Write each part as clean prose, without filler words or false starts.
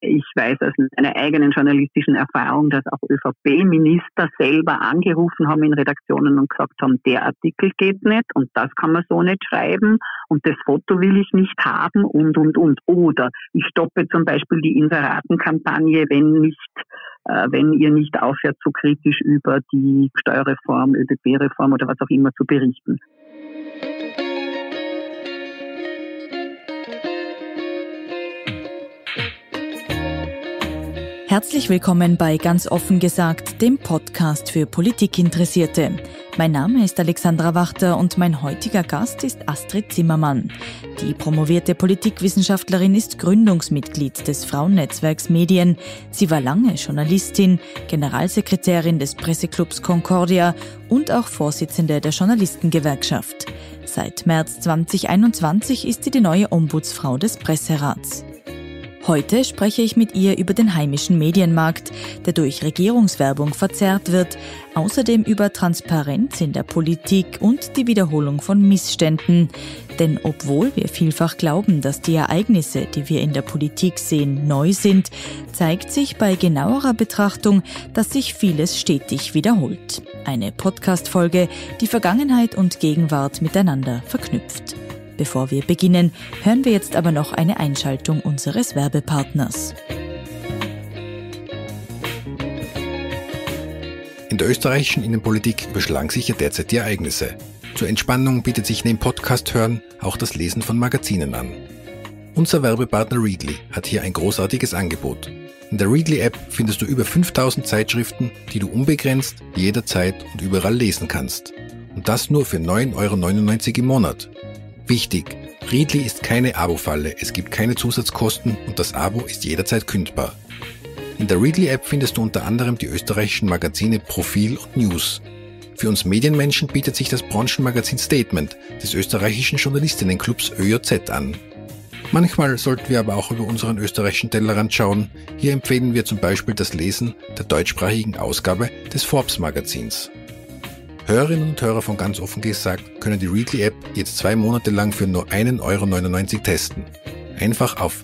Ich weiß aus meiner eigenen journalistischen Erfahrung, dass auch ÖVP-Minister selber angerufen haben in Redaktionen und gesagt haben, der Artikel geht nicht und das kann man so nicht schreiben und das Foto will ich nicht haben und. Oder ich stoppe zum Beispiel die Inseratenkampagne, wenn ihr nicht aufhört, so kritisch über die Steuerreform, ÖBB-Reform oder was auch immer zu berichten. Herzlich willkommen bei Ganz offen gesagt, dem Podcast für Politikinteressierte. Mein Name ist Alexandra Wachter und mein heutiger Gast ist Astrid Zimmermann. Die promovierte Politikwissenschaftlerin ist Gründungsmitglied des Frauennetzwerks Medien. Sie war lange Journalistin, Generalsekretärin des Presseclubs Concordia und auch Vorsitzende der Journalistengewerkschaft. Seit März 2021 ist sie die neue Ombudsfrau des Presserats. Heute spreche ich mit ihr über den heimischen Medienmarkt, der durch Regierungswerbung verzerrt wird, außerdem über Transparenz in der Politik und die Wiederholung von Missständen. Denn obwohl wir vielfach glauben, dass die Ereignisse, die wir in der Politik sehen, neu sind, zeigt sich bei genauerer Betrachtung, dass sich vieles stetig wiederholt. Eine Podcast-Folge, die Vergangenheit und Gegenwart miteinander verknüpft. Bevor wir beginnen, hören wir jetzt aber noch eine Einschaltung unseres Werbepartners. In der österreichischen Innenpolitik überschlagen sich ja derzeit die Ereignisse. Zur Entspannung bietet sich neben Podcast hören auch das Lesen von Magazinen an. Unser Werbepartner Readly hat hier ein großartiges Angebot. In der Readly-App findest du über 5000 Zeitschriften, die du unbegrenzt, jederzeit und überall lesen kannst. Und das nur für 9,99 € im Monat. Wichtig, Readly ist keine Abo-Falle, es gibt keine Zusatzkosten und das Abo ist jederzeit kündbar. In der Readly-App findest du unter anderem die österreichischen Magazine Profil und News. Für uns Medienmenschen bietet sich das Branchenmagazin Statement des österreichischen Journalistinnenclubs ÖJZ an. Manchmal sollten wir aber auch über unseren österreichischen Tellerrand schauen. Hier empfehlen wir zum Beispiel das Lesen der deutschsprachigen Ausgabe des Forbes-Magazins. Hörerinnen und Hörer von Ganz offen gesagt können die Readly-App jetzt 2 Monate lang für nur 1,99 € testen. Einfach auf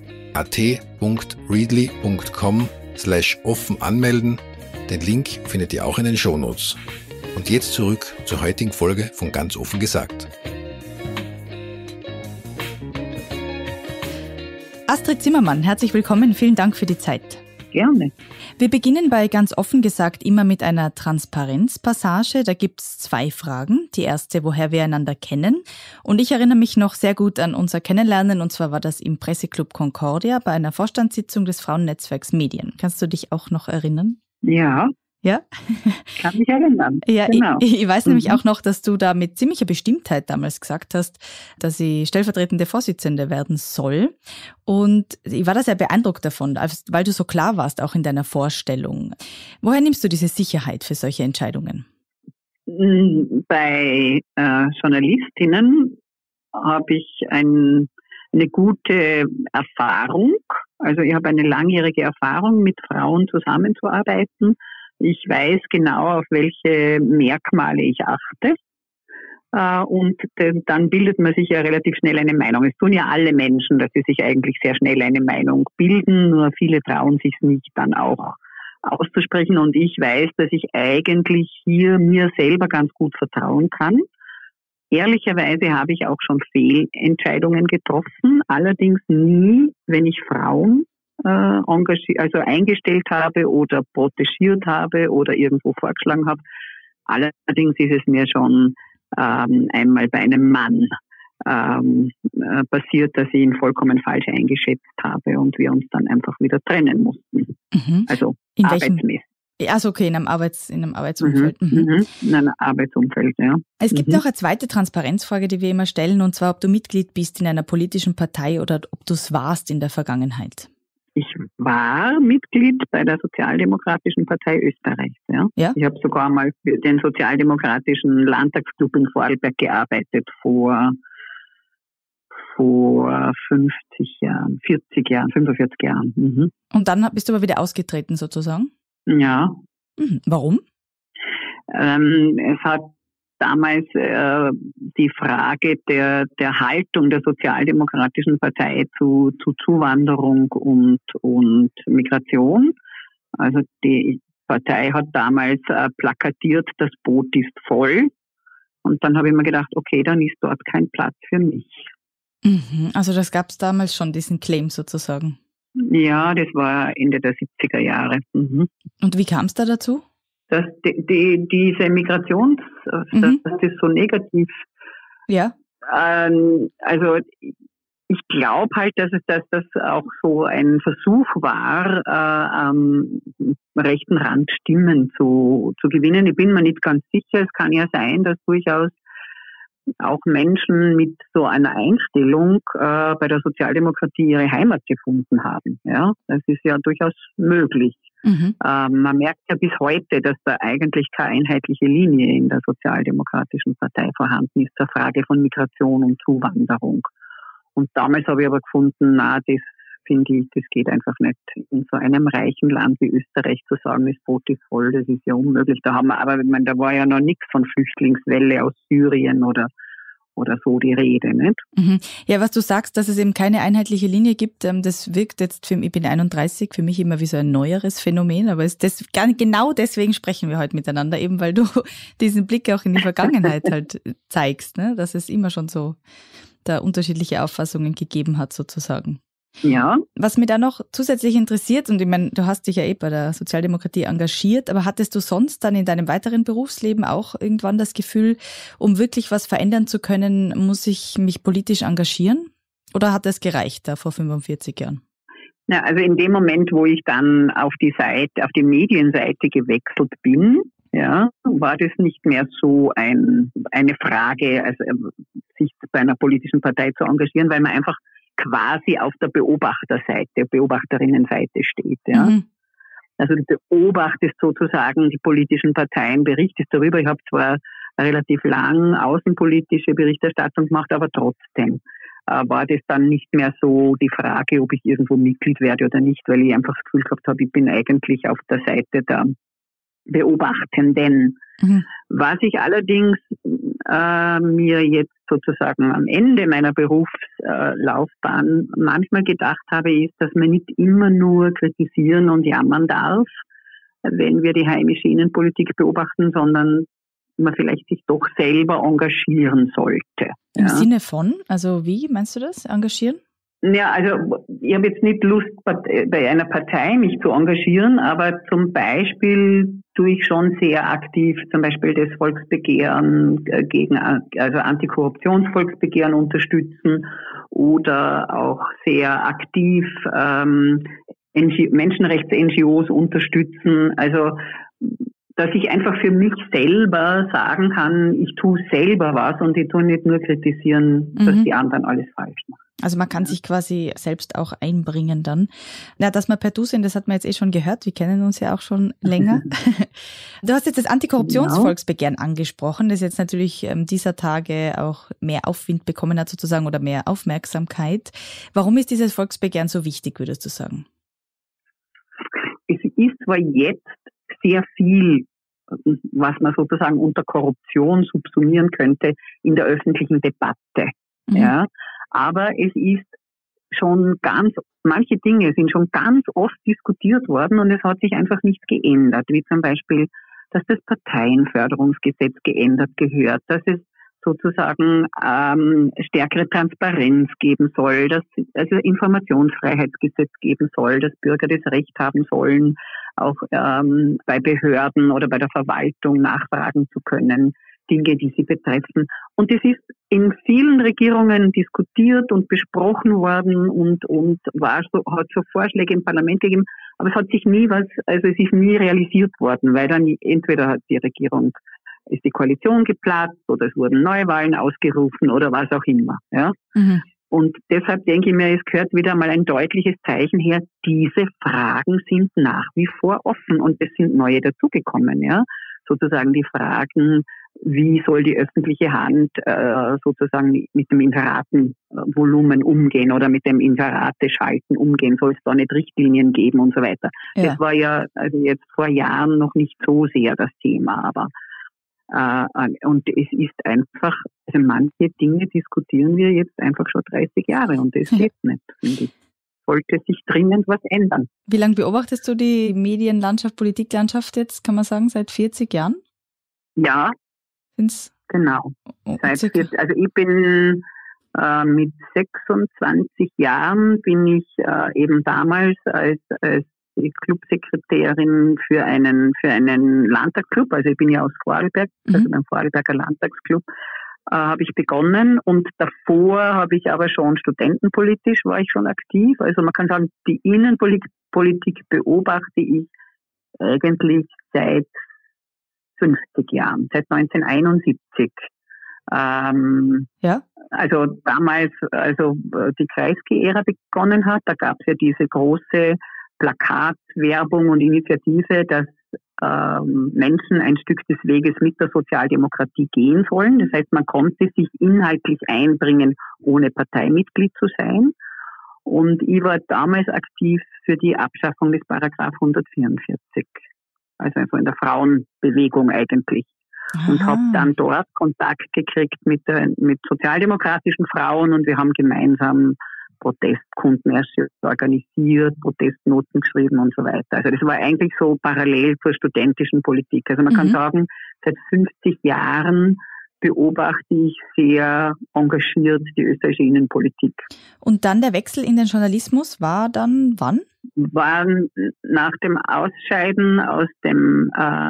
at.readly.com/offen anmelden. Den Link findet ihr auch in den Shownotes. Und jetzt zurück zur heutigen Folge von Ganz offen gesagt. Astrid Zimmermann, herzlich willkommen, vielen Dank für die Zeit. Gerne. Wir beginnen bei Ganz offen gesagt immer mit einer Transparenzpassage. Da gibt es 2 Fragen. Die erste, woher wir einander kennen. Und ich erinnere mich noch sehr gut an unser Kennenlernen. Und zwar war das im Presseclub Concordia bei einer Vorstandssitzung des Frauennetzwerks Medien. Kannst du dich auch noch erinnern? Ja. Ja? Kann mich erinnern. Ja, genau. Ich weiß nämlich auch noch, dass du da mit ziemlicher Bestimmtheit damals gesagt hast, dass sie stellvertretende Vorsitzende werden soll. Und ich war da sehr beeindruckt davon, weil du so klar warst, auch in deiner Vorstellung. Woher nimmst du diese Sicherheit für solche Entscheidungen? Bei Journalistinnen habe ich eine gute Erfahrung. Also ich habe eine langjährige Erfahrung, mit Frauen zusammenzuarbeiten. Ich weiß genau, auf welche Merkmale ich achte. Und dann bildet man sich ja relativ schnell eine Meinung. Es tun ja alle Menschen, dass sie sich eigentlich sehr schnell eine Meinung bilden, nur viele trauen sich nicht dann auch auszusprechen. Und ich weiß, dass ich eigentlich hier mir selber ganz gut vertrauen kann. Ehrlicherweise habe ich auch schon Fehlentscheidungen getroffen, allerdings nie, wenn ich Frauen eingestellt habe oder protegiert habe oder irgendwo vorgeschlagen habe. Allerdings ist es mir schon einmal bei einem Mann passiert, dass ich ihn vollkommen falsch eingeschätzt habe und wir uns dann einfach wieder trennen mussten. Mhm. Also in arbeitsmäßig. Also okay, in einem Arbeitsumfeld. In einem Arbeitsumfeld, ja. Es gibt noch eine zweite Transparenzfrage, die wir immer stellen, und zwar, ob du Mitglied bist in einer politischen Partei oder ob du es warst in der Vergangenheit. Ich war Mitglied bei der Sozialdemokratischen Partei Österreichs. Ja? Ich habe sogar mal für den Sozialdemokratischen Landtagsclub in Vorarlberg gearbeitet vor 50 Jahren, 40 Jahren, 45 Jahren. Mhm. Und dann bist du aber wieder ausgetreten sozusagen? Ja. Mhm. Warum? Es hat damals die Frage der Haltung der Sozialdemokratischen Partei zu Zuwanderung und Migration. Also die Partei hat damals plakatiert, das Boot ist voll. Und dann habe ich mir gedacht, okay, dann ist dort kein Platz für mich. Also das gab es damals schon, diesen Claim sozusagen? Ja, das war Ende der 70er Jahre. Und wie kam es da dazu? Dass diese Migration, dass das so negativ. Ja. Also ich glaube halt, dass das auch so ein Versuch war, am rechten Rand Stimmen zu gewinnen. Ich bin mir nicht ganz sicher. Es kann ja sein, dass durchaus auch Menschen mit so einer Einstellung bei der Sozialdemokratie ihre Heimat gefunden haben. Ja, das ist ja durchaus möglich. Man merkt ja bis heute, dass da eigentlich keine einheitliche Linie in der Sozialdemokratischen Partei vorhanden ist zur Frage von Migration und Zuwanderung. Und damals habe ich aber gefunden, das finde ich, das geht einfach nicht. In so einem reichen Land wie Österreich zu sagen, das Boot ist voll, das ist ja unmöglich. Da war ja noch nichts von Flüchtlingswelle aus Syrien oder so die Rede, nicht? Ja, was du sagst, dass es eben keine einheitliche Linie gibt, das wirkt jetzt, ich bin 31, für mich immer wie so ein neueres Phänomen, aber genau deswegen sprechen wir heute miteinander, eben weil du diesen Blick auch in die Vergangenheit halt zeigst, ne? Dass es immer schon so da unterschiedliche Auffassungen gegeben hat sozusagen. Ja. Was mich da noch zusätzlich interessiert, und ich meine, du hast dich ja bei der Sozialdemokratie engagiert, aber hattest du sonst dann in deinem weiteren Berufsleben auch irgendwann das Gefühl, um wirklich was verändern zu können, muss ich mich politisch engagieren? Oder hat das gereicht da vor 45 Jahren? Ja, also in dem Moment, wo ich dann auf die Medienseite gewechselt bin, ja, war das nicht mehr so eine Frage, also sich bei einer politischen Partei zu engagieren, weil man einfach quasi auf der Beobachterinnenseite steht. Ja. Also du beobachtest sozusagen die politischen Parteien, berichtest darüber. Ich habe zwar relativ lang außenpolitische Berichterstattung gemacht, aber trotzdem war das dann nicht mehr so die Frage, ob ich irgendwo Mitglied werde oder nicht, weil ich einfach das Gefühl gehabt habe, ich bin eigentlich auf der Seite der Beobachtenden. Was ich allerdings mir jetzt sozusagen am Ende meiner Berufslaufbahn manchmal gedacht habe, ist, dass man nicht immer nur kritisieren und jammern darf, wenn wir die heimische Innenpolitik beobachten, sondern man vielleicht sich doch selber engagieren sollte. Im Sinne von? Also wie meinst du das, engagieren? Ja, also ich habe jetzt nicht Lust, bei einer Partei mich zu engagieren, aber zum Beispiel tue ich schon sehr aktiv zum Beispiel das Volksbegehren also Antikorruptionsvolksbegehren unterstützen oder auch sehr aktiv Menschenrechts-NGOs unterstützen. Also dass ich einfach für mich selber sagen kann, ich tue selber was und ich tue nicht nur kritisieren, dass die anderen alles falsch machen. Also man kann sich quasi selbst auch einbringen dann. Ja, dass wir per Du sind, das hat man jetzt schon gehört. Wir kennen uns ja auch schon länger. Du hast jetzt das Antikorruptionsvolksbegehren angesprochen, das jetzt natürlich dieser Tage auch mehr Aufwind bekommen hat sozusagen oder mehr Aufmerksamkeit. Warum ist dieses Volksbegehren so wichtig, würdest du sagen? Es ist zwar jetzt sehr viel, was man sozusagen unter Korruption subsumieren könnte, in der öffentlichen Debatte. Ja. Aber es ist schon manche Dinge sind schon ganz oft diskutiert worden und es hat sich einfach nicht geändert. Wie zum Beispiel, dass das Parteienförderungsgesetz geändert gehört, dass es sozusagen stärkere Transparenz geben soll, dass also Informationsfreiheitsgesetz geben soll, dass Bürger das Recht haben sollen, auch bei Behörden oder bei der Verwaltung nachfragen zu können, Dinge, die sie betreffen. Und es ist in vielen Regierungen diskutiert und besprochen worden und hat so Vorschläge im Parlament gegeben, aber es hat sich es ist nie realisiert worden, weil dann entweder hat ist die Koalition geplatzt oder es wurden Neuwahlen ausgerufen oder was auch immer. Ja? Und deshalb denke ich mir, es gehört wieder mal ein deutliches Zeichen her, diese Fragen sind nach wie vor offen und es sind neue dazugekommen. Ja? Sozusagen die Fragen, wie soll die öffentliche Hand sozusagen mit dem Inseratenvolumen umgehen oder mit dem Inserateschalten umgehen? Soll es da nicht Richtlinien geben und so weiter? Ja. Das war ja also jetzt vor Jahren noch nicht so sehr das Thema, aber und es ist einfach, also manche Dinge diskutieren wir jetzt einfach schon 30 Jahre und das geht nicht, finde ich. sollte sich dringend was ändern. Wie lange beobachtest du die Medienlandschaft, Politiklandschaft jetzt, kann man sagen, seit 40 Jahren? Ja, genau. Also ich bin mit 26 Jahren bin ich eben damals als Clubsekretärin für einen Landtagsclub, also ich bin ja aus Vorarlberg, also beim Vorarlberger Landtagsclub, habe ich begonnen, und davor habe ich aber schon studentenpolitisch war ich schon aktiv. Also man kann sagen, die Innenpolitik beobachte ich eigentlich seit 50 Jahren, seit 1971. Also damals, also die Kreisky-Ära begonnen hat, da gab es ja diese große Plakatwerbung und Initiative, dass Menschen ein Stück des Weges mit der Sozialdemokratie gehen sollen. Das heißt, man konnte sich inhaltlich einbringen, ohne Parteimitglied zu sein. Und ich war damals aktiv für die Abschaffung des Paragraph 144, also in der Frauenbewegung eigentlich. Aha. Und habe dann dort Kontakt gekriegt mit sozialdemokratischen Frauen, und wir haben gemeinsam Protestkundenmärsche organisiert, Protestnoten geschrieben und so weiter. Also das war eigentlich so parallel zur studentischen Politik. Also man kann sagen, seit 50 Jahren beobachte ich sehr engagiert die österreichische Innenpolitik. Und dann der Wechsel in den Journalismus war dann wann? War nach dem Ausscheiden aus dem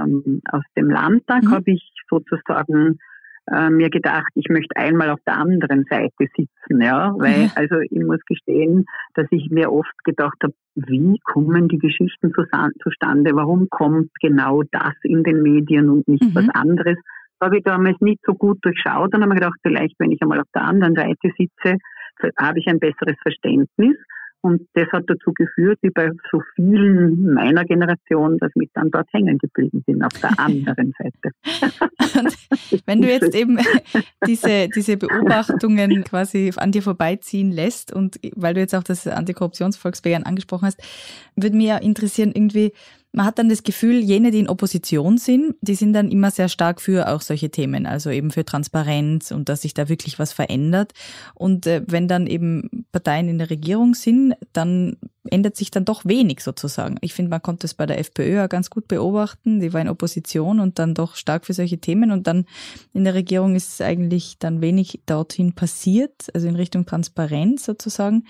Landtag, habe ich sozusagen mir gedacht, ich möchte einmal auf der anderen Seite sitzen, ja, weil, also ich muss gestehen, dass ich mir oft gedacht habe, wie kommen die Geschichten zustande, warum kommt genau das in den Medien und nicht was anderes? Das habe ich damals nicht so gut durchschaut, und habe mir gedacht, vielleicht, wenn ich einmal auf der anderen Seite sitze, habe ich ein besseres Verständnis. Und das hat dazu geführt, wie bei so vielen meiner Generation, dass wir dann dort hängen geblieben sind, auf der anderen Seite. Und wenn du jetzt eben diese Beobachtungen quasi an dir vorbeiziehen lässt, und weil du jetzt auch das Antikorruptionsvolksbegehren angesprochen hast, würde mich ja interessieren, irgendwie, man hat dann das Gefühl, jene, die in Opposition sind, die sind dann immer sehr stark für auch solche Themen, also eben für Transparenz und dass sich da wirklich was verändert. Und wenn dann eben Parteien in der Regierung sind, dann ändert sich dann doch wenig sozusagen. Ich finde, man konnte es bei der FPÖ ja ganz gut beobachten. Die war in Opposition und dann doch stark für solche Themen. Und dann in der Regierung ist eigentlich dann wenig dorthin passiert, also in Richtung Transparenz sozusagen.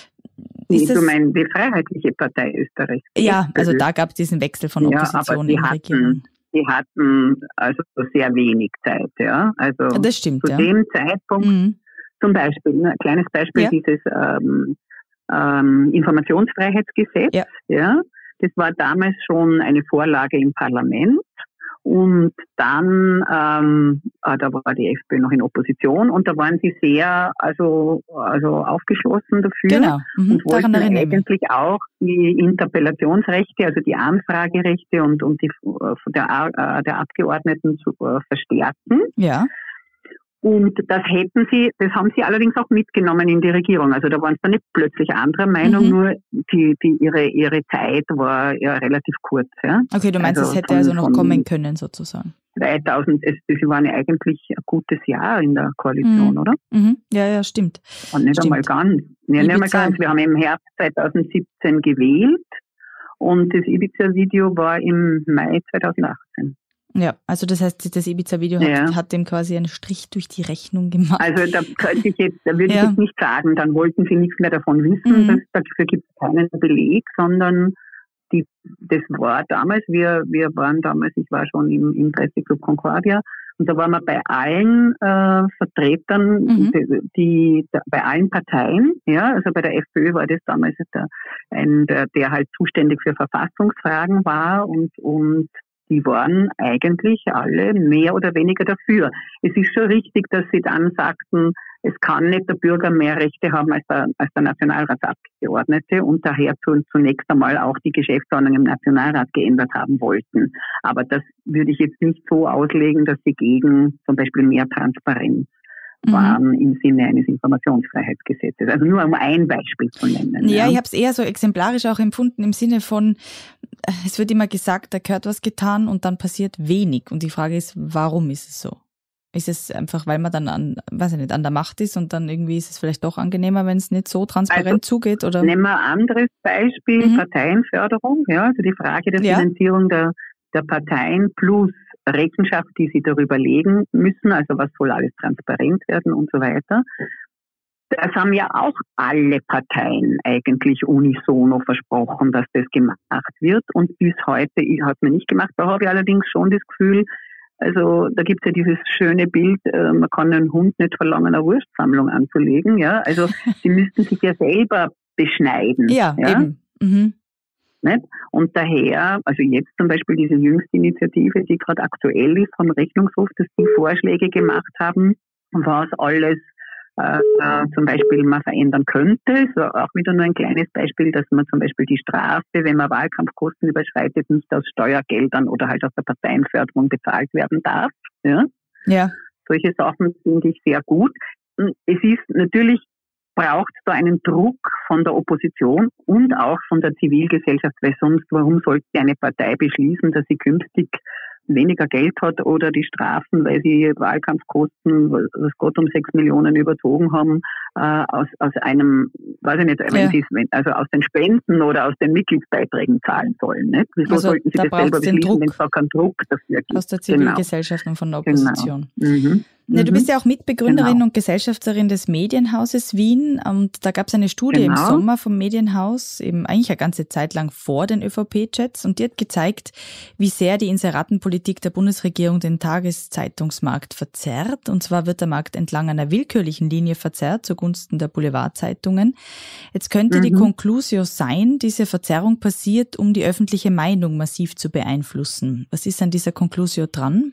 Du meinst die Freiheitliche Partei Österreich? Ja, also da gab es diesen Wechsel von Opposition in die Regierung. Die hatten also sehr wenig Zeit, ja. Also das stimmt, zu dem Zeitpunkt, zum Beispiel, ein kleines Beispiel, dieses Informationsfreiheitsgesetz, ja, das war damals schon eine Vorlage im Parlament. Und dann, da war die FPÖ noch in Opposition, und da waren sie sehr, also aufgeschlossen dafür. Genau. Und wollten eigentlich auch die Interpellationsrechte, also die Anfragerechte und die der Abgeordneten zu verstärken. Ja. Und das haben sie allerdings auch mitgenommen in die Regierung. Also da waren sie dann nicht plötzlich anderer Meinung, nur ihre Zeit war ja relativ kurz. Ja. Okay, du meinst, es hätte also noch kommen können sozusagen. 2000, das war ja eigentlich ein gutes Jahr in der Koalition, oder? Ja, stimmt. Und nicht einmal ganz. Ja, nicht einmal ganz. Wir haben im Herbst 2017 gewählt, und das Ibiza-Video war im Mai 2018. Ja, also das heißt, das Ibiza-Video hat dem quasi einen Strich durch die Rechnung gemacht. Also da würde ich jetzt nicht sagen, dann wollten sie nichts mehr davon wissen, dafür gibt es keinen Beleg, sondern das war damals, wir waren damals, ich war schon im Presseclub Concordia, und da waren wir bei allen Vertretern, bei allen Parteien, ja, also bei der FPÖ war das damals der halt zuständig für Verfassungsfragen war, und die waren eigentlich alle mehr oder weniger dafür. Es ist schon richtig, dass sie dann sagten, es kann nicht der Bürger mehr Rechte haben als der Nationalratsabgeordnete, und daher zunächst einmal auch die Geschäftsordnung im Nationalrat geändert haben wollten. Aber das würde ich jetzt nicht so auslegen, dass sie gegen zum Beispiel mehr Transparenz waren im Sinne eines Informationsfreiheitsgesetzes. Also nur um ein Beispiel zu nennen. Ja, ich habe es eher so exemplarisch auch empfunden im Sinne von, es wird immer gesagt, da gehört was getan und dann passiert wenig. Und die Frage ist, warum ist es so? Ist es einfach, weil man dann an der Macht ist und dann irgendwie ist es vielleicht doch angenehmer, wenn es nicht so transparent zugeht? Oder? Nehmen wir ein anderes Beispiel, Parteienförderung, ja, also die Frage der Finanzierung der Parteien plus Rechenschaft, die sie darüber legen müssen, also was soll alles transparent werden und so weiter. Das haben ja auch alle Parteien eigentlich unisono versprochen, dass das gemacht wird und bis heute hat man nicht gemacht. Da habe ich allerdings schon das Gefühl, also da gibt es ja dieses schöne Bild, man kann einen Hund nicht verlangen, eine Wurstsammlung anzulegen. Ja? Also sie müssten sich ja selber beschneiden. Ja, eben. Mhm. Nicht? Und daher, also jetzt zum Beispiel diese jüngste Initiative, die gerade aktuell ist vom Rechnungshof, dass die Vorschläge gemacht haben, was alles zum Beispiel man verändern könnte. So auch wieder nur ein kleines Beispiel, dass man zum Beispiel die Strafe, wenn man Wahlkampfkosten überschreitet, nicht aus Steuergeldern oder halt aus der Parteienförderung bezahlt werden darf. Ja. Solche Sachen finde ich sehr gut. Es ist natürlich, braucht es da einen Druck von der Opposition und auch von der Zivilgesellschaft, weil sonst, warum sollte eine Partei beschließen, dass sie künftig weniger Geld hat oder die Strafen, weil sie Wahlkampfkosten, was Gott, um 6 Millionen überzogen haben, aus einem, weiß ich nicht, wenn sie also aus den Spenden oder aus den Mitgliedsbeiträgen zahlen sollen. Nicht? Wieso sollten sie das selber beschließen, wenn es da keinen Druck dafür gibt? Aus der Zivilgesellschaft und von der Opposition. Genau. Du bist ja auch Mitbegründerin und Gesellschafterin des Medienhauses Wien und da gab es eine Studie im Sommer vom Medienhaus, eben eigentlich eine ganze Zeit lang vor den ÖVP-Chats und die hat gezeigt, wie sehr die Inseratenpolitik der Bundesregierung den Tageszeitungsmarkt verzerrt. Und zwar wird der Markt entlang einer willkürlichen Linie verzerrt zugunsten der Boulevardzeitungen. Jetzt könnte die Conclusio sein, diese Verzerrung passiert, um die öffentliche Meinung massiv zu beeinflussen. Was ist an dieser Conclusio dran?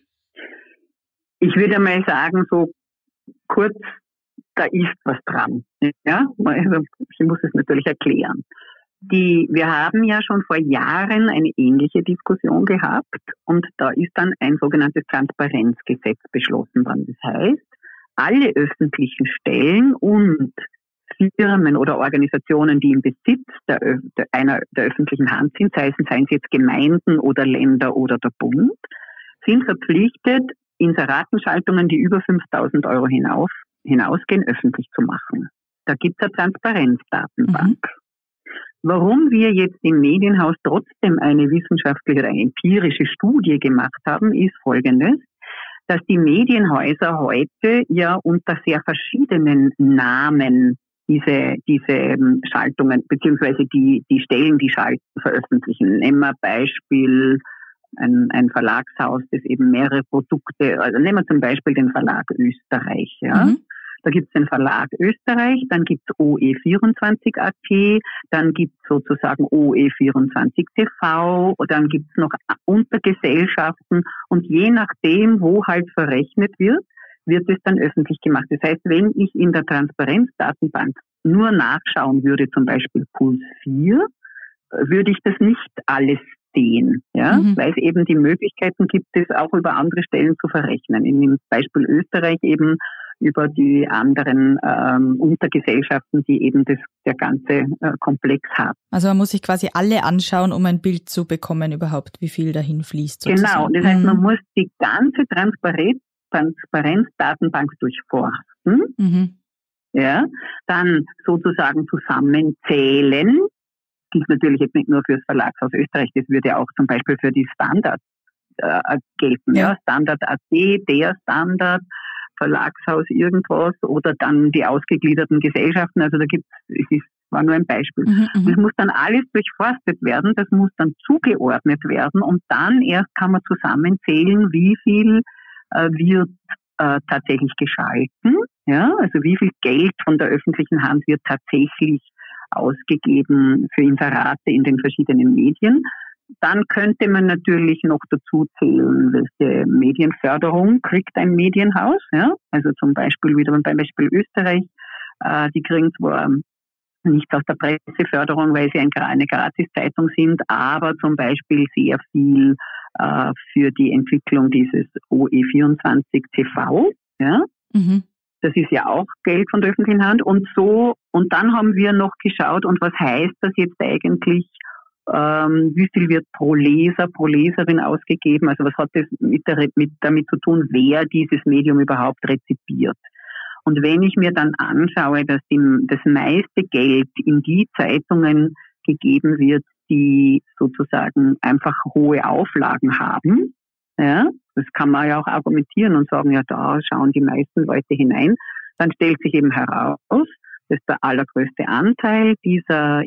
Ich würde mal sagen, so kurz, da ist was dran. Ja, also ich muss es natürlich erklären. Wir haben ja schon vor Jahren eine ähnliche Diskussion gehabt und da ist dann ein sogenanntes Transparenzgesetz beschlossen worden. Das heißt, alle öffentlichen Stellen und Firmen oder Organisationen, die im Besitz der öffentlichen Hand sind, seien es jetzt Gemeinden oder Länder oder der Bund, sind verpflichtet, Inseratenschaltungen, die über 5.000 Euro hinausgehen, öffentlich zu machen. Da gibt es eine Transparenzdatenbank. Warum wir jetzt im Medienhaus trotzdem eine wissenschaftliche oder eine empirische Studie gemacht haben, ist Folgendes, dass die Medienhäuser heute ja unter sehr verschiedenen Namen diese Schaltungen, beziehungsweise die Stellen, die schalten, veröffentlichen. Nehmen wir Beispiel ein Verlagshaus, das eben mehrere Produkte, also nehmen wir zum Beispiel den Verlag Österreich, ja. Da gibt es den Verlag Österreich, dann gibt es OE24.at, dann gibt es sozusagen OE24TV, dann gibt es noch Untergesellschaften und je nachdem, wo halt verrechnet wird es dann öffentlich gemacht. Das heißt, wenn ich in der Transparenzdatenbank nur nachschauen würde, zum Beispiel Puls 4, würde ich das nicht alles sehen, ja, weil es eben die Möglichkeiten gibt, es auch über andere Stellen zu verrechnen. In dem Beispiel Österreich eben über die anderen Untergesellschaften, die eben der ganze Komplex haben. Also man muss sich quasi alle anschauen, um ein Bild zu bekommen überhaupt, wie viel dahin fließt. Sozusagen. Genau, das heißt, man muss die ganze Transparenzdatenbank durchforsten, ja, dann sozusagen zusammenzählen. Gilt natürlich jetzt nicht nur für das Verlagshaus Österreich, das würde auch zum Beispiel für die Standard gelten. Ja. Standard.at, der Standard, Verlagshaus irgendwas oder dann die ausgegliederten Gesellschaften. Also da war nur ein Beispiel. Das muss dann alles durchforstet werden, das muss dann zugeordnet werden und dann erst kann man zusammenzählen, wie viel wird tatsächlich geschalten. Ja, also wie viel Geld von der öffentlichen Hand wird tatsächlich ausgegeben für Inserate in den verschiedenen Medien. Dann könnte man natürlich noch dazu zählen, welche Medienförderung kriegt ein Medienhaus. Ja? Also zum Beispiel wieder beim Beispiel Österreich, die kriegen zwar nichts aus der Presseförderung, weil sie eine Gratiszeitung sind, aber zum Beispiel sehr viel für die Entwicklung dieses OE24 TV. Ja? Das ist ja auch Geld von der öffentlichen Hand und dann haben wir noch geschaut, und was heißt das jetzt eigentlich wie viel wird pro Leser, pro Leserin ausgegeben, also was hat das damit zu tun, wer dieses Medium überhaupt rezipiert. Und wenn ich mir dann anschaue, dass das meiste Geld in die Zeitungen gegeben wird, die sozusagen einfach hohe Auflagen haben, ja, das kann man ja auch argumentieren und sagen, ja, da schauen die meisten Leute hinein, dann stellt sich eben heraus, dass der allergrößte Anteil dieser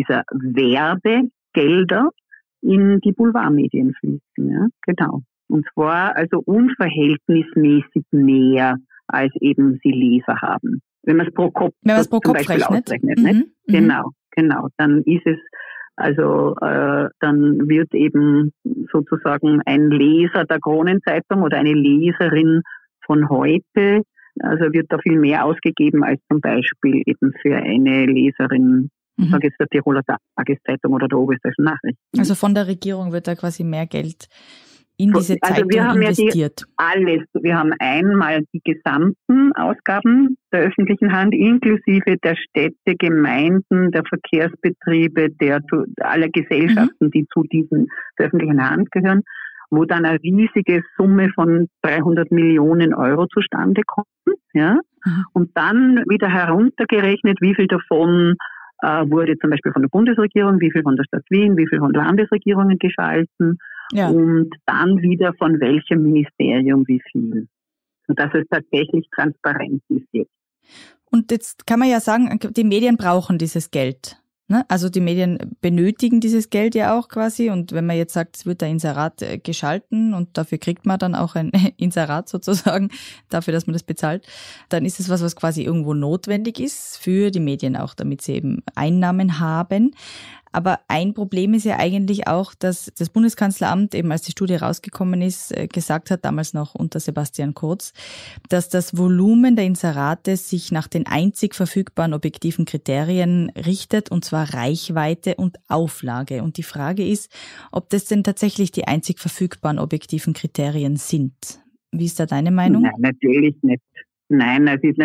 Werbegelder in die Boulevardmedien fließen. Ja, genau. Und zwar also unverhältnismäßig mehr, als eben sie Leser haben. Wenn man es pro Kopf ausrechnet. Genau. Dann ist es, also dann wird eben sozusagen ein Leser der Kronenzeitung oder eine Leserin von heute, also wird da viel mehr ausgegeben als zum Beispiel eben für eine Leserin, ich sage jetzt der Tiroler Tageszeitung oder der Oberösterreichischen Nachrichten. Also von der Regierung wird da quasi mehr Geld in diese Zeitung investiert. Wir haben einmal die gesamten Ausgaben der öffentlichen Hand, inklusive der Städte, Gemeinden, der Verkehrsbetriebe, aller Gesellschaften, die zu der öffentlichen Hand gehören, wo dann eine riesige Summe von 300 Millionen Euro zustande kommt. Ja? Und dann wieder heruntergerechnet, wie viel davon wurde zum Beispiel von der Bundesregierung, wie viel von der Stadt Wien, wie viel von Landesregierungen geschalten. Ja. Und dann wieder von welchem Ministerium wie viel. Und dass es tatsächlich transparent ist jetzt. Und jetzt kann man ja sagen, die Medien brauchen dieses Geld. Ne? Also die Medien benötigen dieses Geld ja auch quasi. Und wenn man jetzt sagt, es wird ein Inserat geschalten und dafür kriegt man dann auch ein Inserat sozusagen, dafür, dass man das bezahlt, dann ist es was quasi irgendwo notwendig ist für die Medien auch, damit sie eben Einnahmen haben. Aber ein Problem ist ja eigentlich auch, dass das Bundeskanzleramt eben, als die Studie rausgekommen ist, gesagt hat, damals noch unter Sebastian Kurz, dass das Volumen der Inserate sich nach den einzig verfügbaren objektiven Kriterien richtet, und zwar Reichweite und Auflage. Und die Frage ist, ob das denn tatsächlich die einzig verfügbaren objektiven Kriterien sind. Wie ist da deine Meinung? Nein, natürlich nicht. Nein, das ist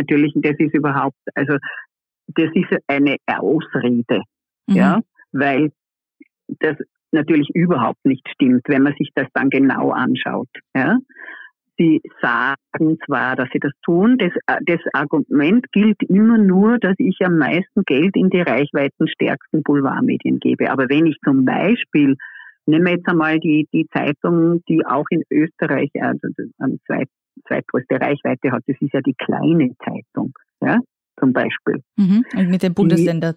eine Ausrede, ja. Weil das natürlich überhaupt nicht stimmt, wenn man sich das dann genau anschaut. Ja? Sie sagen zwar, dass sie das tun, das Argument gilt immer nur, dass ich am meisten Geld in die reichweitenstärksten Boulevardmedien gebe. Aber wenn ich zum Beispiel, nehmen wir jetzt einmal die Zeitung, die auch in Österreich eine zweitgrößte Reichweite hat, das ist ja die kleine Zeitung, ja? Zum Beispiel. Und mit den Bundesländern.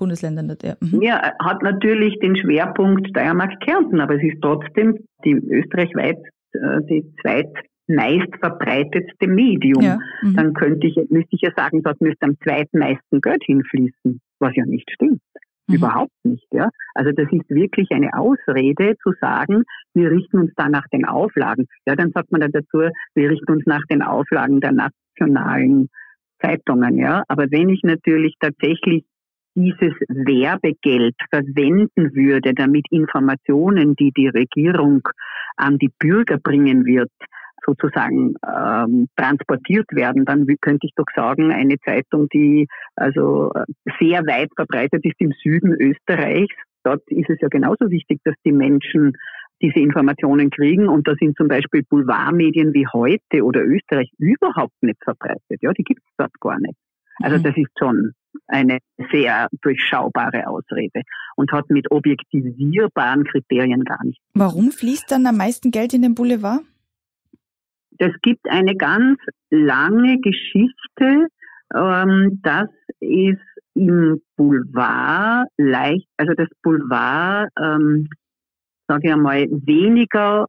Ja, hat natürlich den Schwerpunkt Steiermark Kärnten, aber es ist trotzdem die österreichweit die zweitmeist verbreitetste Medium. Ja. Dann müsste ich ja sagen, dort müsste am zweitmeisten Geld hinfließen, was ja nicht stimmt. Überhaupt nicht, ja. Also das ist wirklich eine Ausrede zu sagen, wir richten uns da nach den Auflagen. Ja, dann sagt man dann dazu, wir richten uns nach den Auflagen der nationalen Zeitungen, ja. Aber wenn ich natürlich tatsächlich dieses Werbegeld verwenden würde, damit Informationen, die die Regierung an die Bürger bringen wird, sozusagen transportiert werden, dann könnte ich doch sagen, eine Zeitung, die also sehr weit verbreitet ist im Süden Österreichs, dort ist es ja genauso wichtig, dass die Menschen diese Informationen kriegen, und da sind zum Beispiel Boulevardmedien wie Heute oder Österreich überhaupt nicht verbreitet. Ja, die gibt es dort gar nicht. Also das ist schon eine sehr durchschaubare Ausrede und hat mit objektivierbaren Kriterien gar nichts. Warum fließt dann am meisten Geld in den Boulevard? Das gibt eine ganz lange Geschichte, dass es im Boulevard also das Boulevard, sage ich einmal, weniger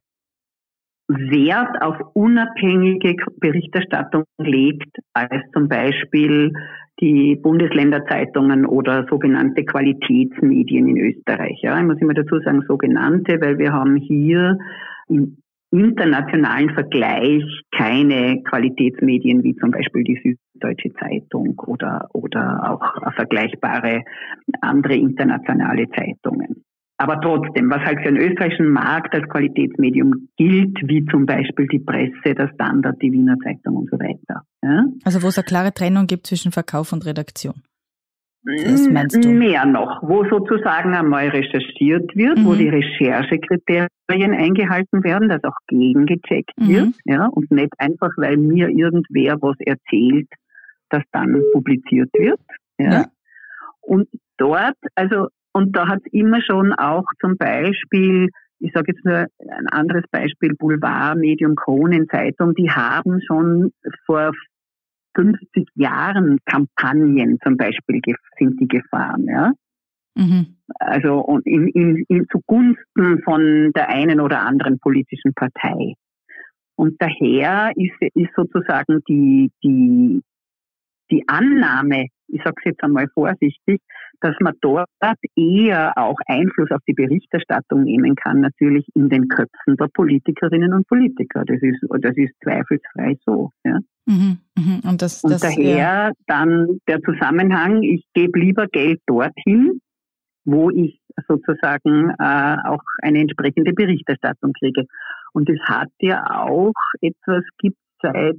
Wert auf unabhängige Berichterstattung legt als zum Beispiel die Bundesländerzeitungen oder sogenannte Qualitätsmedien in Österreich. Ja, ich muss immer dazu sagen sogenannte, weil wir haben hier im internationalen Vergleich keine Qualitätsmedien wie zum Beispiel die Süddeutsche Zeitung oder auch vergleichbare andere internationale Zeitungen. Aber trotzdem, was halt für den österreichischen Markt als Qualitätsmedium gilt, wie zum Beispiel die Presse, der Standard, die Wiener Zeitung und so weiter. Ja? Also wo es eine klare Trennung gibt zwischen Verkauf und Redaktion. Was meinst du? Mehr noch, wo sozusagen einmal recherchiert wird, wo die Recherchekriterien eingehalten werden, dass auch gegengecheckt wird, ja, und nicht einfach, weil mir irgendwer was erzählt, das dann publiziert wird, ja. Und dort, und da hat es immer schon auch zum Beispiel, ich sage jetzt nur ein anderes Beispiel, Boulevard, Medium, Kronenzeitung, die haben schon vor 50 Jahren Kampagnen zum Beispiel sind die gefahren, ja. Also und zugunsten von der einen oder anderen politischen Partei. Und daher ist sozusagen die Annahme, ich sage es jetzt einmal vorsichtig, dass man dort eher auch Einfluss auf die Berichterstattung nehmen kann, natürlich in den Köpfen der Politikerinnen und Politiker. Das ist zweifelsfrei so. Ja. Und daher dann der Zusammenhang, ich gebe lieber Geld dorthin, wo ich sozusagen auch eine entsprechende Berichterstattung kriege. Und es hat ja auch gibt seit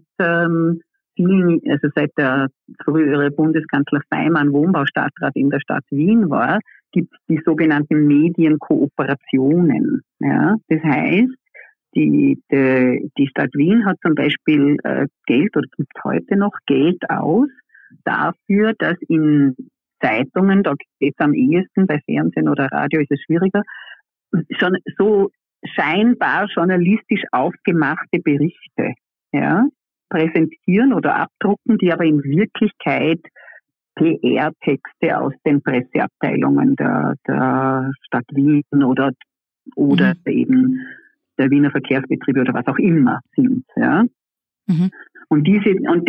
seit der frühere Bundeskanzler Faymann Wohnbaustadtrat in der Stadt Wien war, gibt es die sogenannten Medienkooperationen. Ja? Das heißt, die Stadt Wien hat zum Beispiel Geld oder gibt heute noch Geld aus dafür, dass in Zeitungen, da geht es am ehesten, bei Fernsehen oder Radio ist es schwieriger, schon so scheinbar journalistisch aufgemachte Berichte, ja, präsentieren oder abdrucken, die aber in Wirklichkeit PR-Texte aus den Presseabteilungen der Stadt Wien oder eben der Wiener Verkehrsbetriebe oder was auch immer sind, ja. Und das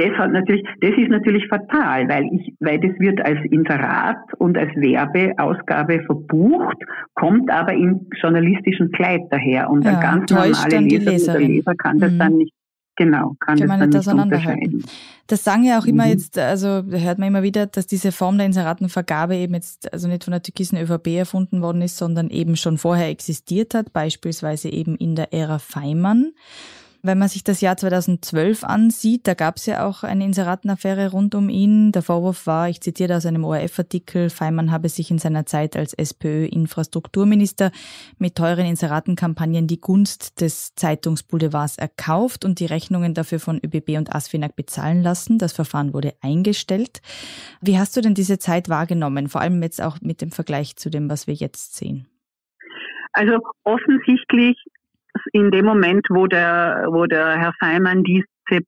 ist natürlich fatal, weil das wird als Inserat und als Werbeausgabe verbucht, kommt aber im journalistischen Kleid daher und ein ganz normaler Leser kann das dann nicht. Genau, kann das dann nicht unterscheiden. Das sagen ja auch immer jetzt, also da hört man immer wieder, dass diese Form der Inseratenvergabe eben jetzt also nicht von der türkisen ÖVP erfunden worden ist, sondern eben schon vorher existiert hat, beispielsweise eben in der Ära Faymann. Wenn man sich das Jahr 2012 ansieht, da gab es ja auch eine Inseratenaffäre rund um ihn. Der Vorwurf war, ich zitiere aus einem ORF-Artikel, Faymann habe sich in seiner Zeit als SPÖ-Infrastrukturminister mit teuren Inseratenkampagnen die Gunst des Zeitungsboulevards erkauft und die Rechnungen dafür von ÖBB und ASFINAG bezahlen lassen. Das Verfahren wurde eingestellt. Wie hast du denn diese Zeit wahrgenommen, vor allem jetzt auch mit dem Vergleich zu dem, was wir jetzt sehen? Also offensichtlich in dem Moment, wo der Herr Faymann diese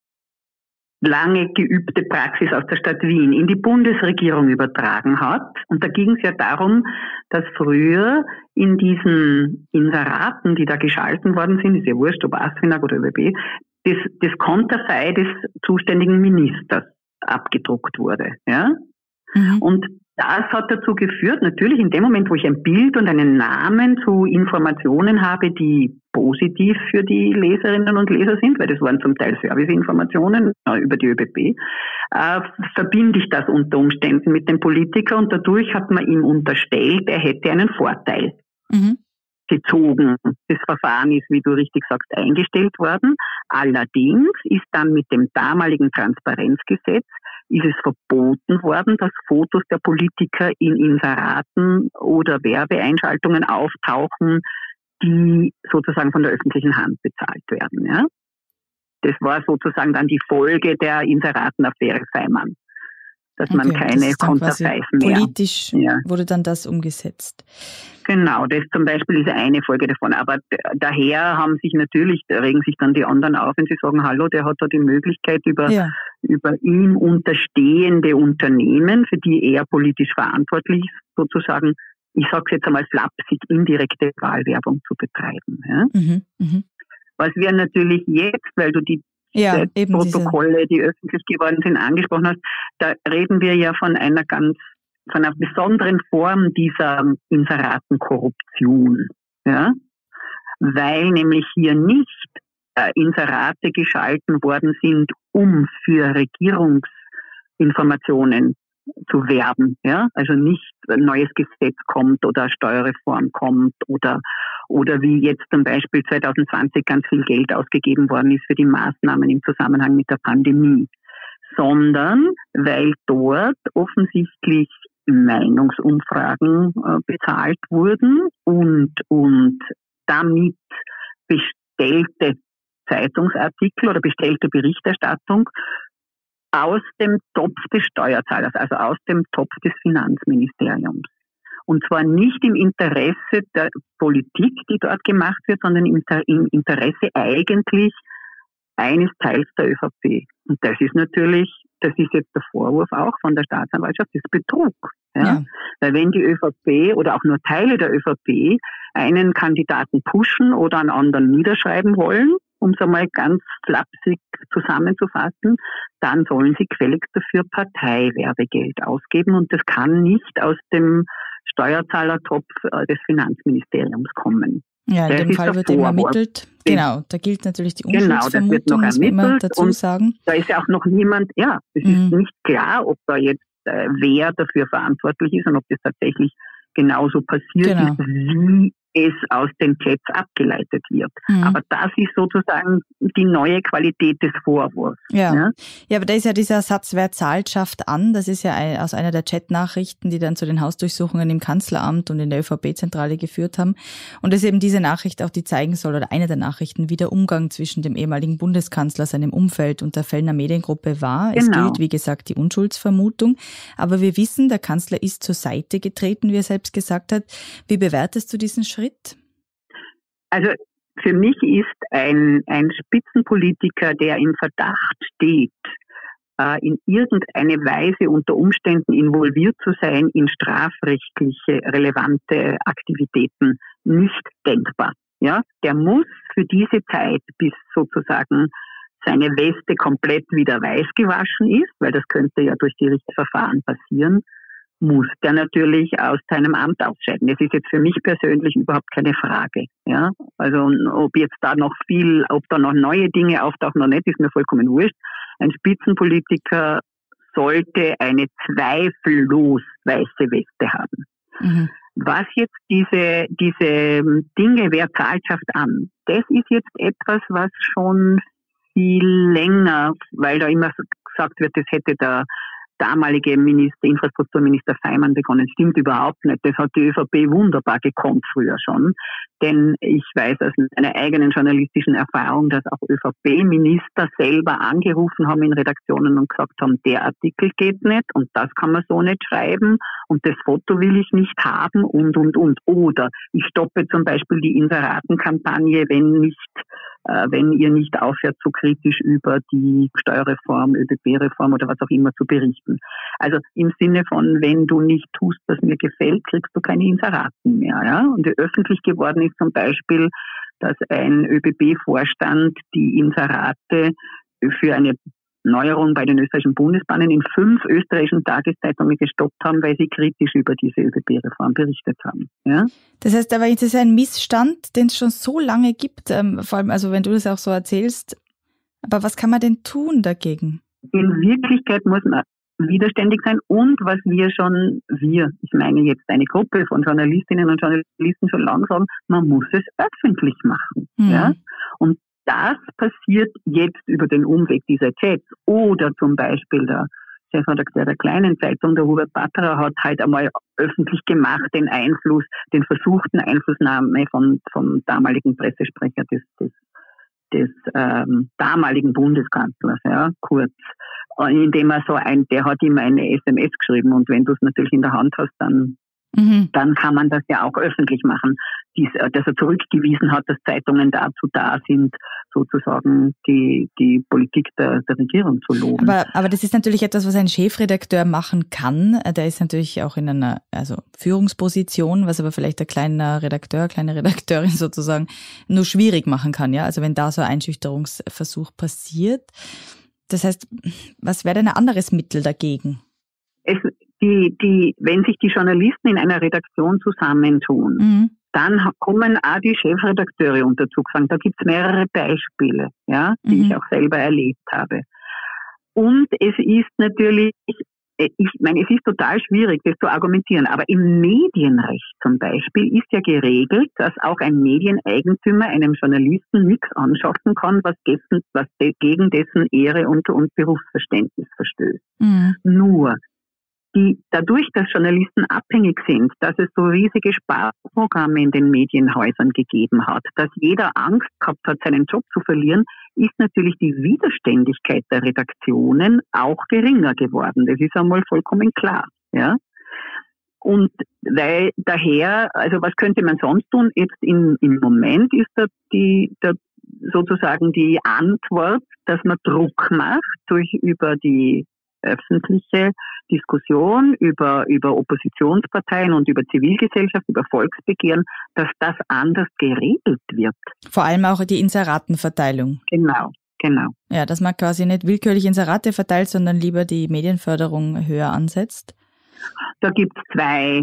lange geübte Praxis aus der Stadt Wien in die Bundesregierung übertragen hat. Und da ging es ja darum, dass früher in diesen Inseraten, die da geschalten worden sind, ist ja wurscht, ob ASFINAG oder ÖBB, das Konterfei des zuständigen Ministers abgedruckt wurde. Ja? Und das hat dazu geführt, natürlich in dem Moment, wo ich ein Bild und einen Namen zu Informationen habe, die positiv für die Leserinnen und Leser sind, weil das waren zum Teil Serviceinformationen über die ÖBB, verbinde ich das unter Umständen mit dem Politiker und dadurch hat man ihm unterstellt, er hätte einen Vorteil gezogen. Das Verfahren ist, wie du richtig sagst, eingestellt worden. Allerdings ist dann mit dem damaligen Transparenzgesetz ist es verboten worden, dass Fotos der Politiker in Inseraten oder Werbeeinschaltungen auftauchen, die sozusagen von der öffentlichen Hand bezahlt werden. Ja? Das war sozusagen dann die Folge der Inseratenaffäre Faymann, dass man keine Konterfeifen mehr. Politisch wurde dann das umgesetzt. Genau, das zum Beispiel ist eine Folge davon. Aber daher regen sich dann die anderen auf, wenn sie sagen, hallo, der hat da die Möglichkeit über ihm unterstehende Unternehmen, für die er politisch verantwortlich ist, sozusagen, ich sage es jetzt einmal flapsig, indirekte Wahlwerbung zu betreiben. Ja? Was wir natürlich jetzt, weil du die Protokolle, die öffentlich geworden sind, angesprochen hast, da reden wir ja von einer besonderen Form dieser Inseratenkorruption. Ja? Weil nämlich hier nicht Inserate geschalten worden sind, um für Regierungsinformationen zu werben, ja, also nicht ein neues Gesetz kommt oder eine Steuerreform kommt oder wie jetzt zum Beispiel 2020 ganz viel Geld ausgegeben worden ist für die Maßnahmen im Zusammenhang mit der Pandemie, sondern weil dort offensichtlich Meinungsumfragen bezahlt wurden und damit bestellte Zeitungsartikel oder bestellte Berichterstattung aus dem Topf des Steuerzahlers, also aus dem Topf des Finanzministeriums. Und zwar nicht im Interesse der Politik, die dort gemacht wird, sondern im Interesse eigentlich eines Teils der ÖVP. Und das ist jetzt der Vorwurf auch von der Staatsanwaltschaft, das ist Betrug. Ja? Weil wenn die ÖVP oder auch nur Teile der ÖVP einen Kandidaten pushen oder einen anderen niederschreiben wollen, um es einmal ganz flapsig zusammenzufassen, dann sollen sie gefälligst dafür Parteiwerbegeld ausgeben und das kann nicht aus dem Steuerzahlertopf des Finanzministeriums kommen. Ja, in dem Fall wird eben ermittelt. Genau, da gilt natürlich die Unschuldsvermutung, muss man immer dazu sagen. Da ist ja auch noch niemand, es ist nicht klar, ob da jetzt wer dafür verantwortlich ist und ob das tatsächlich genauso passiert ist, wie es aus den Chats abgeleitet wird. Aber das ist sozusagen die neue Qualität des Vorwurfs. Ja, aber da ist ja dieser Satz, wer zahlt, schafft an. Das ist ja aus einer der Chatnachrichten, die dann zu den Hausdurchsuchungen im Kanzleramt und in der ÖVP-Zentrale geführt haben. Und das ist eben diese Nachricht auch, die zeigen soll, oder eine der Nachrichten, wie der Umgang zwischen dem ehemaligen Bundeskanzler, seinem Umfeld und der Fellner Mediengruppe war. Es gilt, wie gesagt, die Unschuldsvermutung. Aber wir wissen, der Kanzler ist zur Seite getreten, wie er selbst gesagt hat. Wie bewertest du diesen Schritt? Also für mich ist ein Spitzenpolitiker, der im Verdacht steht, in irgendeine Weise unter Umständen involviert zu sein in strafrechtliche relevante Aktivitäten, nicht denkbar. Ja, der muss für diese Zeit, bis sozusagen seine Weste komplett wieder weiß gewaschen ist, weil das könnte ja durch Gerichtsverfahren passieren, muss der natürlich aus seinem Amt ausscheiden. Das ist jetzt für mich persönlich überhaupt keine Frage. Ja, also ob da noch neue Dinge auftauchen oder nicht, ist mir vollkommen wurscht. Ein Spitzenpolitiker sollte eine zweifellos weiße Weste haben. Was jetzt diese Dinge, wer zahlt, schafft an, das ist jetzt etwas, was schon viel länger, weil da immer gesagt wird, das hätte der damalige Infrastrukturminister Faymann begonnen. Stimmt überhaupt nicht. Das hat die ÖVP wunderbar gekonnt früher schon. Denn ich weiß aus meiner eigenen journalistischen Erfahrung, dass auch ÖVP-Minister selber angerufen haben in Redaktionen und gesagt haben, der Artikel geht nicht und das kann man so nicht schreiben und das Foto will ich nicht haben und. Oder ich stoppe zum Beispiel die Inseratenkampagne, wenn ihr nicht aufhört, so kritisch über die Steuerreform, ÖBB-Reform oder was auch immer zu berichten. Also im Sinne von, wenn du nicht tust, was mir gefällt, kriegst du keine Inseraten mehr. Ja? Und öffentlich geworden ist zum Beispiel, dass ein ÖBB-Vorstand die Inserate für eine Neuerung bei den österreichischen Bundesbahnen in 5 österreichischen Tageszeitungen gestoppt haben, weil sie kritisch über diese ÖBB-Reform berichtet haben. Ja? Das heißt aber, das ist ein Missstand, den es schon so lange gibt, vor allem, also wenn du das auch so erzählst. Aber was kann man denn tun dagegen? In Wirklichkeit muss man widerständig sein und was ich meine jetzt eine Gruppe von Journalistinnen und Journalisten schon lange sagen, man muss es öffentlich machen. Ja? Und das passiert jetzt über den Umweg dieser Chats oder zum Beispiel der Chefredakteur der kleinen Zeitung, der Hubert Batterer, hat halt einmal öffentlich gemacht, den versuchten Einflussnahme vom damaligen Pressesprecher des damaligen Bundeskanzlers, ja, Kurz, indem er der hat ihm eine SMS geschrieben und wenn du es natürlich in der Hand hast, dann kann man das ja auch öffentlich machen, dass er zurückgewiesen hat, dass Zeitungen dazu da sind, sozusagen die Politik der Regierung zu loben. Aber das ist natürlich etwas, was ein Chefredakteur machen kann. Der ist natürlich auch in einer Führungsposition, was aber vielleicht der kleine Redakteurin sozusagen nur schwierig machen kann. Ja, also wenn da so ein Einschüchterungsversuch passiert. Das heißt, was wäre denn ein anderes Mittel dagegen? Wenn sich die Journalisten in einer Redaktion zusammentun, dann kommen auch die Chefredakteure unter Zugzwang. Da gibt es mehrere Beispiele, ja, die ich auch selber erlebt habe. Und es ist natürlich, es ist total schwierig, das zu argumentieren, aber im Medienrecht zum Beispiel ist ja geregelt, dass auch ein Medieneigentümer einem Journalisten nichts anschaffen kann, was gegen dessen Ehre und Berufsverständnis verstößt. Nur die dadurch, dass Journalisten abhängig sind, dass es so riesige Sparprogramme in den Medienhäusern gegeben hat, dass jeder Angst gehabt hat, seinen Job zu verlieren, ist natürlich die Widerständigkeit der Redaktionen auch geringer geworden. Das ist einmal vollkommen klar, ja. Und daher, also was könnte man sonst tun? Jetzt im Moment ist sozusagen die Antwort, dass man Druck macht über die öffentliche Diskussion, über Oppositionsparteien und über Zivilgesellschaft, über Volksbegehren, dass das anders geregelt wird. Vor allem auch die Inseratenverteilung. Genau. Ja, dass man quasi nicht willkürlich Inserate verteilt, sondern lieber die Medienförderung höher ansetzt. Da gibt es zwei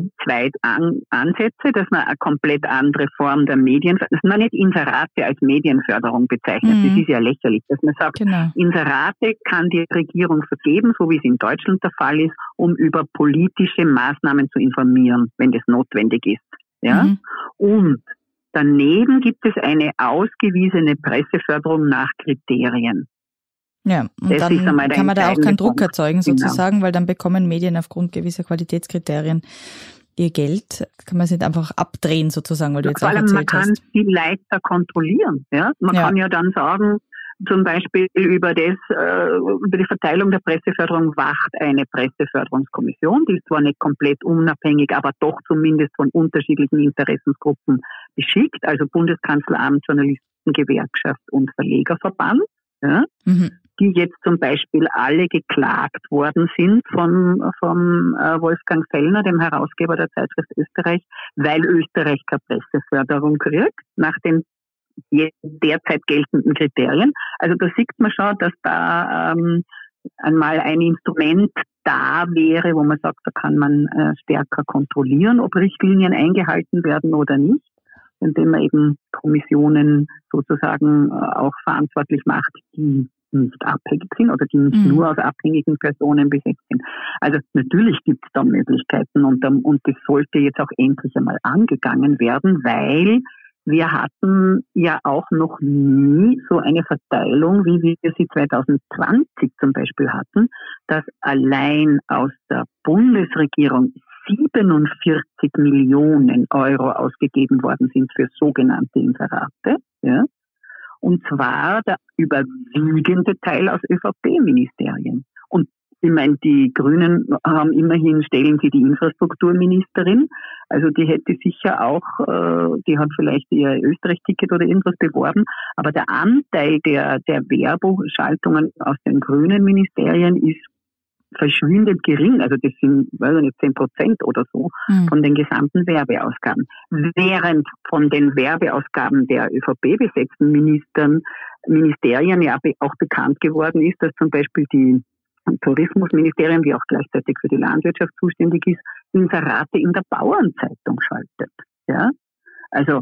Ansätze, dass man eine komplett andere Form der Medienförderung, dass man nicht Inserate als Medienförderung bezeichnet. Das ist ja lächerlich, dass man sagt, genau. Inserate kann die Regierung vergeben, so wie es in Deutschland der Fall ist, um über politische Maßnahmen zu informieren, wenn das notwendig ist. Ja? Und daneben gibt es eine ausgewiesene Presseförderung nach Kriterien. Ja, und das dann kann man da auch keinen Druck erzeugen sozusagen, weil dann bekommen Medien aufgrund gewisser Qualitätskriterien ihr Geld. Kann man es nicht einfach abdrehen sozusagen, weil du jetzt auch erzählt hast. Man kann es viel leichter kontrollieren. Ja? Man kann ja dann sagen, zum Beispiel über die Verteilung der Presseförderung wacht eine Presseförderungskommission, die ist zwar nicht komplett unabhängig, aber doch zumindest von unterschiedlichen Interessensgruppen beschickt, also Bundeskanzleramt, Journalistengewerkschaft und Verlegerverband. Ja? Die jetzt zum Beispiel alle geklagt worden sind von Wolfgang Fellner, dem Herausgeber der Zeitschrift Österreich, weil Österreich keine Presseförderung kriegt, nach den derzeit geltenden Kriterien. Also da sieht man schon, dass da einmal ein Instrument da wäre, wo man sagt, da kann man stärker kontrollieren, ob Richtlinien eingehalten werden oder nicht, indem man eben Kommissionen sozusagen auch verantwortlich macht, die nicht abhängig sind oder die nicht nur aus abhängigen Personen besetzt sind. Also natürlich gibt es da Möglichkeiten und das sollte jetzt auch endlich einmal angegangen werden, weil wir hatten ja auch noch nie so eine Verteilung, wie wir sie 2020 zum Beispiel hatten, dass allein aus der Bundesregierung 47 Millionen Euro ausgegeben worden sind für sogenannte Inserate, ja. Und zwar der überwiegende Teil aus ÖVP-Ministerien. Und ich meine, die Grünen haben immerhin, stellen sie die Infrastrukturministerin, also die hätte sicher auch, die hat vielleicht ihr Österreich-Ticket oder irgendwas beworben, aber der Anteil der Werbeschaltungen aus den grünen Ministerien ist verschwindend gering, also das sind, weiß ich nicht, 10% oder so von den gesamten Werbeausgaben. Während von den Werbeausgaben der ÖVP-besetzten Ministerien ja auch bekannt geworden ist, dass zum Beispiel die Tourismusministerium, die auch gleichzeitig für die Landwirtschaft zuständig ist, Inserate in der Bauernzeitung schaltet. Ja? Also,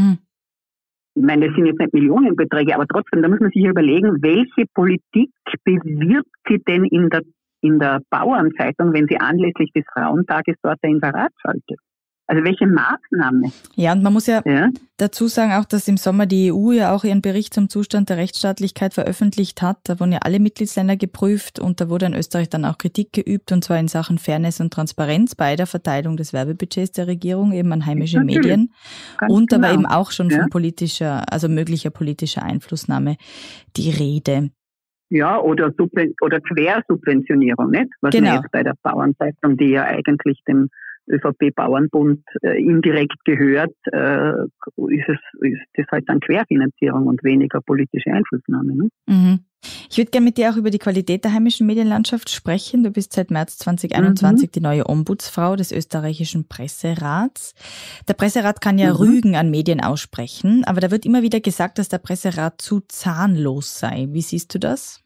ich meine, das sind jetzt nicht Millionenbeträge, aber trotzdem, da muss man sich überlegen, welche Politik bewirbt sie denn in der Bauernzeitung, wenn sie anlässlich des Frauentages dort ein Inserat schaltet. Also welche Maßnahme? Ja, und man muss ja dazu sagen auch, dass im Sommer die EU ja auch ihren Bericht zum Zustand der Rechtsstaatlichkeit veröffentlicht hat. Da wurden ja alle Mitgliedsländer geprüft und da wurde in Österreich dann auch Kritik geübt, und zwar in Sachen Fairness und Transparenz bei der Verteilung des Werbebudgets der Regierung eben an heimische Medien und aber eben auch schon von möglicher politischer Einflussnahme die Rede. Ja, oder Quersubventionierung, nicht? Was man jetzt bei der Bauernzeitung, die ja eigentlich dem ÖVP-Bauernbund indirekt gehört, ist das halt dann Querfinanzierung und weniger politische Einflussnahme. Ne? Ich würde gerne mit dir auch über die Qualität der heimischen Medienlandschaft sprechen. Du bist seit März 2021 die neue Ombudsfrau des österreichischen Presserats. Der Presserat kann ja Rügen an Medien aussprechen, aber da wird immer wieder gesagt, dass der Presserat zu zahnlos sei. Wie siehst du das?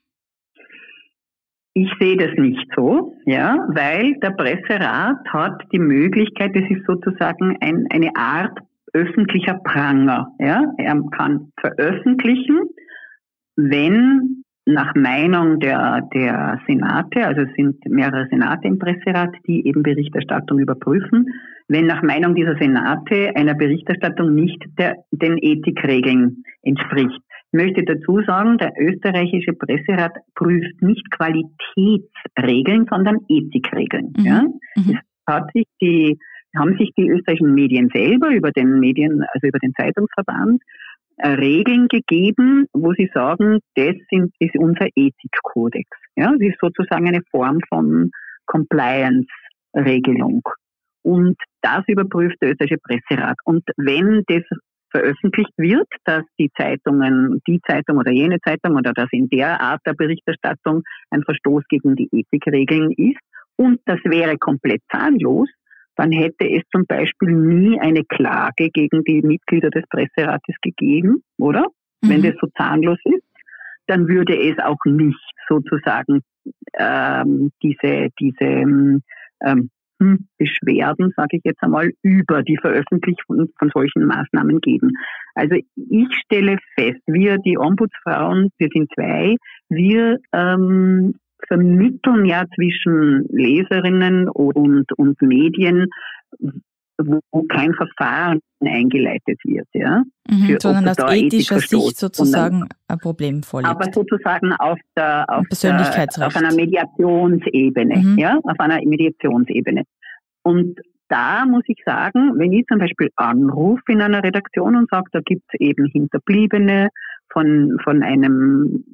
Ich sehe das nicht so, ja, weil der Presserat hat die Möglichkeit, das ist sozusagen eine Art öffentlicher Pranger, ja. Er kann veröffentlichen, wenn nach Meinung der Senate, also es sind mehrere Senate im Presserat, die eben Berichterstattung überprüfen, wenn nach Meinung dieser Senate einer Berichterstattung nicht den Ethikregeln entspricht. möchte dazu sagen, der österreichische Presserat prüft nicht Qualitätsregeln, sondern Ethikregeln. Mhm. Ja? Mhm. Haben sich die österreichischen Medien selber über den Zeitungsverband Regeln gegeben, wo sie sagen, das ist unser Ethikkodex. Ja? Das ist sozusagen eine Form von Compliance-Regelung. Und das überprüft der österreichische Presserat. Und wenn das veröffentlicht wird, dass die Zeitung oder jene Zeitung oder dass in der Art der Berichterstattung ein Verstoß gegen die Ethikregeln ist und das wäre komplett zahnlos, dann hätte es zum Beispiel nie eine Klage gegen die Mitglieder des Presserates gegeben, oder? Mhm. Wenn das so zahnlos ist, dann würde es auch nicht sozusagen diese Beschwerden, sage ich jetzt einmal, über die Veröffentlichung von solchen Maßnahmen geben. Also ich stelle fest, wir, die Ombudsfrauen, wir sind 2, wir vermitteln ja zwischen Leserinnen und Medien, wo kein Verfahren eingeleitet wird, ja. Sondern aus ethischer Sicht sozusagen ein Problem vorliegt. Aber sozusagen auf einer Mediationsebene, auf einer Mediationsebene. Und da muss ich sagen, wenn ich zum Beispiel anrufe in einer Redaktion und sage, da gibt es eben Hinterbliebene von einem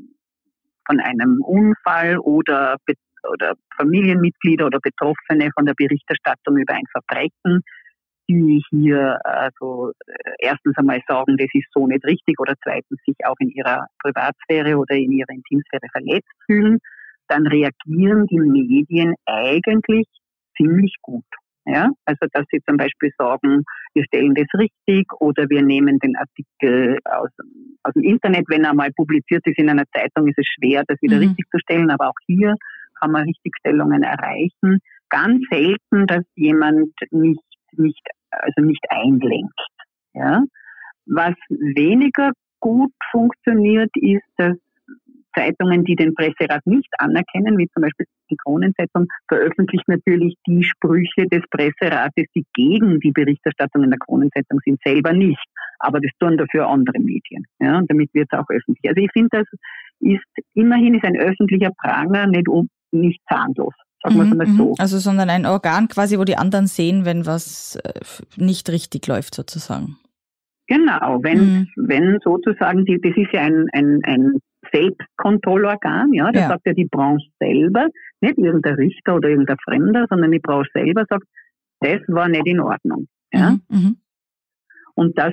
Unfall oder Familienmitglieder oder Betroffene von der Berichterstattung über ein Verbrechen, die hier erstens einmal sagen, das ist so nicht richtig oder zweitens sich auch in ihrer Privatsphäre oder in ihrer Intimsphäre verletzt fühlen, dann reagieren die Medien eigentlich ziemlich gut. Ja? Also dass sie zum Beispiel sagen, wir stellen das richtig oder wir nehmen den Artikel aus dem Internet, wenn er mal publiziert ist in einer Zeitung, ist es schwer, das wieder richtig zu stellen, aber auch hier kann man Richtigstellungen erreichen. Ganz selten, dass jemand nicht einlenkt. Ja? Was weniger gut funktioniert, ist, dass Zeitungen, die den Presserat nicht anerkennen, wie zum Beispiel die Kronenzeitung, veröffentlicht natürlich die Sprüche des Presserates, die gegen die Berichterstattung in der Kronenzeitung sind, selber nicht. Aber das tun dafür andere Medien. Ja? Und damit wird es auch öffentlich. Also ich finde, das ist ein öffentlicher Pranger nicht zahnlos. Sagen wir es mal so. Also sondern ein Organ quasi, wo die anderen sehen, wenn was nicht richtig läuft sozusagen. Genau, wenn sozusagen, das ist ja ein Selbstkontrollorgan, ja, das sagt ja die Branche selber, nicht irgendein Richter oder irgendein Fremder, sondern die Branche selber sagt, das war nicht in Ordnung. Ja? Und das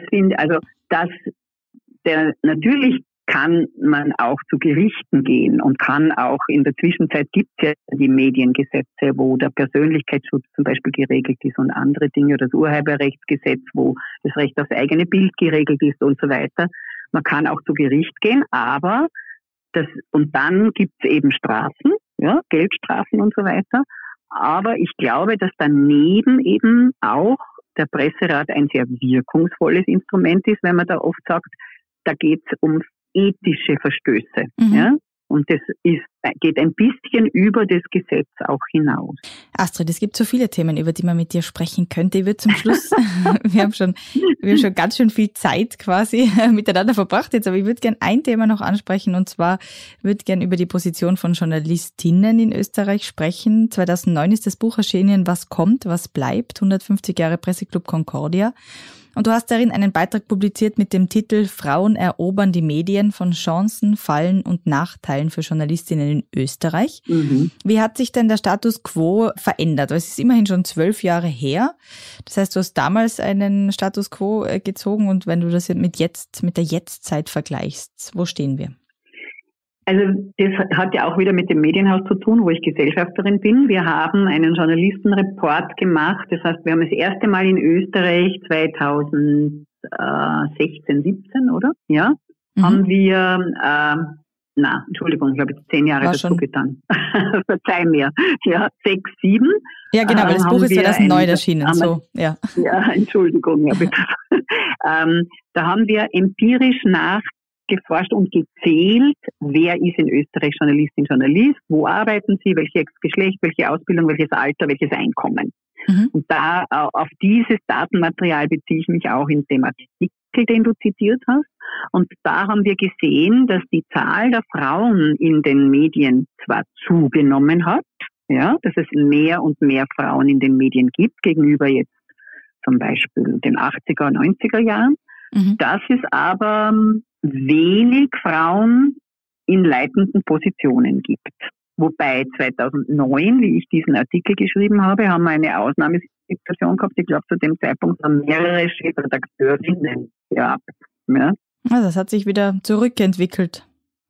natürlich kann man auch zu Gerichten gehen und kann auch, in der Zwischenzeit gibt es ja die Mediengesetze, wo der Persönlichkeitsschutz zum Beispiel geregelt ist und andere Dinge, das Urheberrechtsgesetz, wo das Recht aufs eigene Bild geregelt ist und so weiter. Man kann auch zu Gericht gehen, aber und dann gibt es eben Strafen, ja, Geldstrafen und so weiter. Aber ich glaube, dass daneben eben auch der Presserat ein sehr wirkungsvolles Instrument ist, wenn man da oft sagt, da geht es um ethische Verstöße. Ja? Und das geht ein bisschen über das Gesetz auch hinaus. Astrid, es gibt so viele Themen, über die man mit dir sprechen könnte. Ich würde zum Schluss, wir haben schon ganz schön viel Zeit quasi miteinander verbracht jetzt, aber ich würde gerne ein Thema noch ansprechen und zwar würde ich gerne über die Position von Journalistinnen in Österreich sprechen. 2009 ist das Buch erschienen, Was kommt, was bleibt, 150 Jahre Presseclub Concordia. Und du hast darin einen Beitrag publiziert mit dem Titel Frauen erobern die Medien von Chancen, Fallen und Nachteilen für Journalistinnen in Österreich. Wie hat sich denn der Status quo verändert? Weil es ist immerhin schon 12 Jahre her. Das heißt, du hast damals einen Status quo gezogen und wenn du das mit der Jetztzeit vergleichst, wo stehen wir? Also das hat ja auch wieder mit dem Medienhaus zu tun, wo ich Gesellschafterin bin. Wir haben einen Journalistenreport gemacht. Das heißt, wir haben das erste Mal in Österreich 2016, 17, oder? Ja, haben wir, Entschuldigung, ich habe jetzt 10 Jahre dazu getan. Verzeih mir. Ja, 6, 7. Ja, genau, weil das Buch ist 2009 erschienen. Ja, Entschuldigung. Ja, bitte. Da haben wir empirisch nachgeforscht und gezählt, wer ist in Österreich Journalistin, Journalist, wo arbeiten sie, welches Geschlecht, welche Ausbildung, welches Alter, welches Einkommen. Und da auf dieses Datenmaterial beziehe ich mich auch in dem Artikel, den du zitiert hast. Und da haben wir gesehen, dass die Zahl der Frauen in den Medien zwar zugenommen hat, ja, dass es mehr und mehr Frauen in den Medien gibt, gegenüber jetzt zum Beispiel den 80er, 90er Jahren, dass es aber wenig Frauen in leitenden Positionen gibt. Wobei 2009, wie ich diesen Artikel geschrieben habe, haben wir eine Ausnahmesituation gehabt. Ich glaube, zu dem Zeitpunkt haben mehrere Chefredakteurinnen gehabt. Ja. Also das hat sich wieder zurückentwickelt.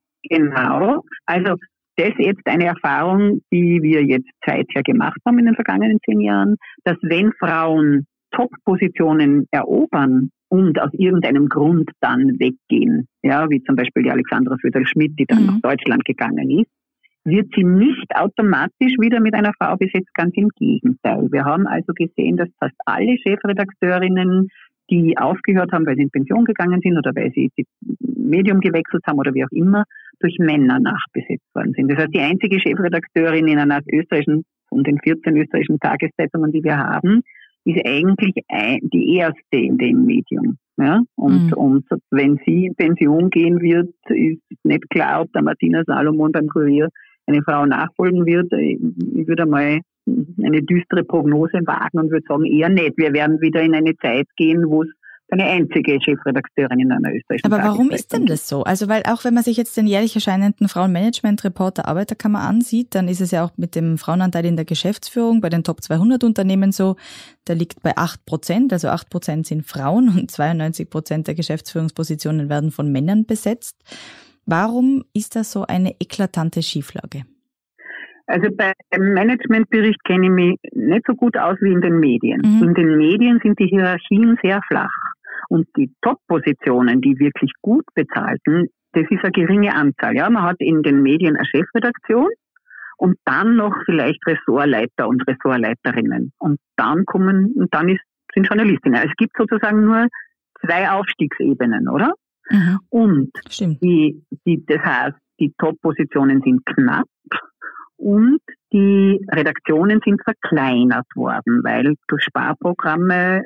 Genau. Also das ist jetzt eine Erfahrung, die wir jetzt seither gemacht haben in den vergangenen 10 Jahren, dass wenn Frauen Top-Positionen erobern und aus irgendeinem Grund dann weggehen, ja, wie zum Beispiel die Alexandra Föderl-Schmidt, die dann nach Deutschland gegangen ist, wird sie nicht automatisch wieder mit einer Frau besetzt, ganz im Gegenteil. Wir haben also gesehen, dass fast alle Chefredakteurinnen, die aufgehört haben, weil sie in Pension gegangen sind oder weil sie das Medium gewechselt haben oder wie auch immer, durch Männer nachbesetzt worden sind. Das heißt, die einzige Chefredakteurin in einer österreichischen, von den 14 österreichischen Tageszeitungen, die wir haben, ist eigentlich die erste in dem Medium. Ja? Und wenn sie in Pension gehen wird, ist nicht klar, ob der Martina Salomon beim Kurier eine Frau nachfolgen wird. Ich würde mal eine düstere Prognose wagen und würde sagen, eher nicht. Wir werden wieder in eine Zeit gehen, wo es eine einzige Chefredakteurin in einer österreichischen Aber warum ist denn das so? Also weil auch wenn man sich jetzt den jährlich erscheinenden Frauenmanagement-Report der Arbeiterkammer ansieht, dann ist es ja auch mit dem Frauenanteil in der Geschäftsführung bei den Top 200 Unternehmen so, der liegt bei 8%, also 8% sind Frauen und 92% der Geschäftsführungspositionen werden von Männern besetzt. Warum ist das so eine eklatante Schieflage? Also beim Managementbericht kenne ich mich nicht so gut aus wie in den Medien. In den Medien sind die Hierarchien sehr flach. Und die Top-Positionen, die wirklich gut bezahlten, das ist eine geringe Anzahl. Ja, man hat in den Medien eine Chefredaktion und dann noch vielleicht Ressortleiter und Ressortleiterinnen. Und dann sind Journalistinnen. Es gibt sozusagen nur 2 Aufstiegsebenen, oder? Und das heißt, die Top-Positionen sind knapp und die Redaktionen sind verkleinert worden, weil durch Sparprogramme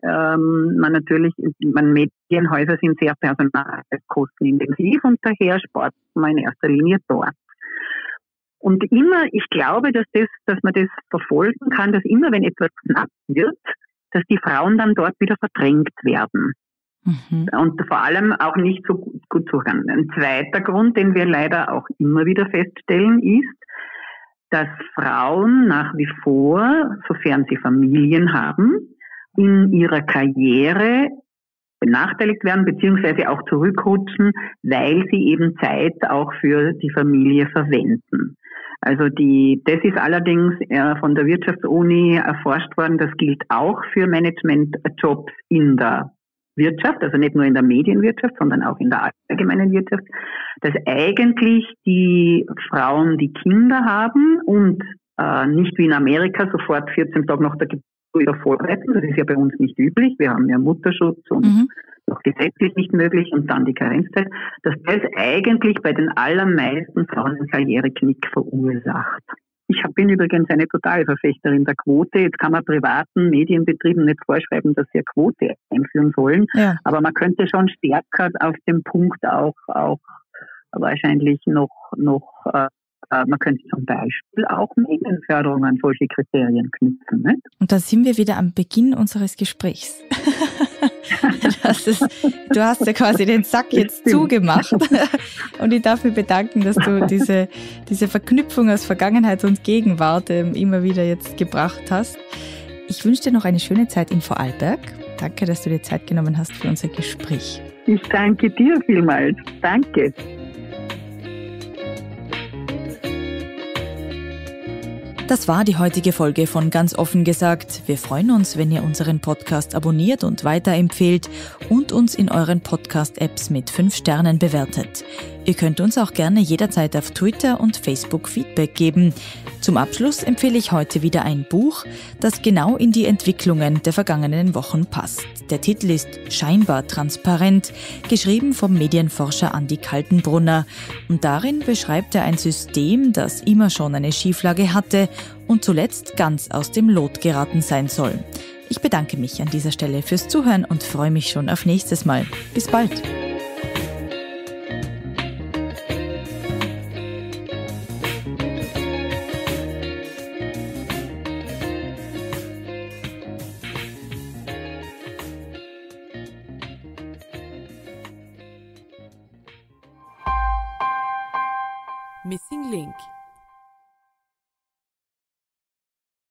Medienhäuser sind sehr personalkostenintensiv und daher spart man in erster Linie dort. Und immer, ich glaube, dass man das verfolgen kann, dass immer, wenn etwas knapp wird, dass die Frauen dann dort wieder verdrängt werden. Und vor allem auch nicht so gut zuhören. Ein zweiter Grund, den wir leider auch immer wieder feststellen, ist, dass Frauen nach wie vor, sofern sie Familien haben, in ihrer Karriere benachteiligt werden, beziehungsweise auch zurückrutschen, weil sie eben Zeit auch für die Familie verwenden. Also das ist allerdings von der Wirtschaftsuni erforscht worden, das gilt auch für Managementjobs in der Wirtschaft, also nicht nur in der Medienwirtschaft, sondern auch in der allgemeinen Wirtschaft, dass eigentlich die Frauen, die Kinder haben und nicht wie in Amerika sofort 14 Tage nach der Geburt wieder vorbereiten, das ist ja bei uns nicht üblich, wir haben ja Mutterschutz und noch gesetzlich nicht möglich und dann die Karenzzeit, dass das eigentlich bei den allermeisten Frauen einen Karriereknick verursacht. Ich bin übrigens eine totale Verfechterin der Quote. Jetzt kann man privaten Medienbetrieben nicht vorschreiben, dass sie eine Quote einführen sollen. Ja. Aber man könnte schon stärker auf dem Punkt auch wahrscheinlich noch man könnte zum Beispiel auch Medienförderung an solche Kriterien knüpfen. Nicht? Und da sind wir wieder am Beginn unseres Gesprächs. Du hast ja quasi den Sack jetzt zugemacht. Und ich darf mich bedanken, dass du diese Verknüpfung aus Vergangenheit und Gegenwart immer wieder jetzt gebracht hast. Ich wünsche dir noch eine schöne Zeit in Vorarlberg. Danke, dass du dir Zeit genommen hast für unser Gespräch. Ich danke dir vielmals. Danke. Das war die heutige Folge von Ganz offen gesagt. Wir freuen uns, wenn ihr unseren Podcast abonniert und weiterempfehlt und uns in euren Podcast-Apps mit 5 Sternen bewertet. Ihr könnt uns auch gerne jederzeit auf Twitter und Facebook Feedback geben. Zum Abschluss empfehle ich heute wieder ein Buch, das genau in die Entwicklungen der vergangenen Wochen passt. Der Titel ist Scheinbar transparent, geschrieben vom Medienforscher Andi Kaltenbrunner. Und darin beschreibt er ein System, das immer schon eine Schieflage hatte und zuletzt ganz aus dem Lot geraten sein soll. Ich bedanke mich an dieser Stelle fürs Zuhören und freue mich schon auf nächstes Mal. Bis bald! Missing Link